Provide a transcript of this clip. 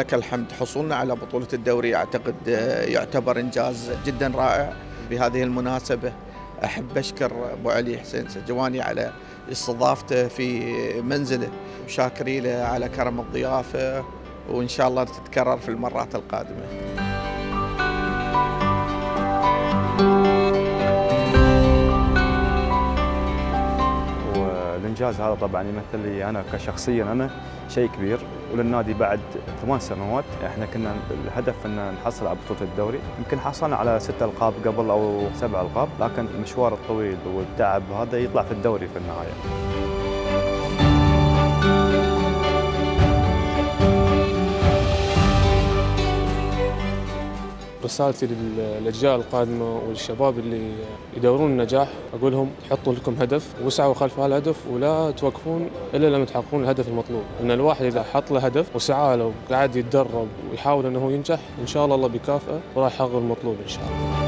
فلك الحمد حصولنا على بطولة الدوري أعتقد يعتبر إنجاز جدا رائع. بهذه المناسبة أحب أشكر أبو علي حسين سجواني على استضافته في منزله، وشاكري له على كرم الضيافة، وإن شاء الله تتكرر في المرات القادمة. والإنجاز هذا طبعا يمثل لي أنا كشخصيا أنا شيء كبير، وللنادي بعد 8 سنوات. احنا كنا الهدف ان نحصل على بطولة الدوري، يمكن حصلنا على 6 ألقاب قبل او 7 ألقاب، لكن المشوار الطويل والتعب هذا يطلع في الدوري في النهاية. رسالتي للأجيال القادمة والشباب اللي يدورون النجاح، أقول لهم حطوا لكم هدف واسعوا خلف هالهدف، ولا توقفون إلا لما تحققون الهدف المطلوب. إن الواحد إذا حط له هدف وسعى له وقاعد يتدرب ويحاول أنه ينجح، إن شاء الله بيكافئه وراح يحقق المطلوب إن شاء الله.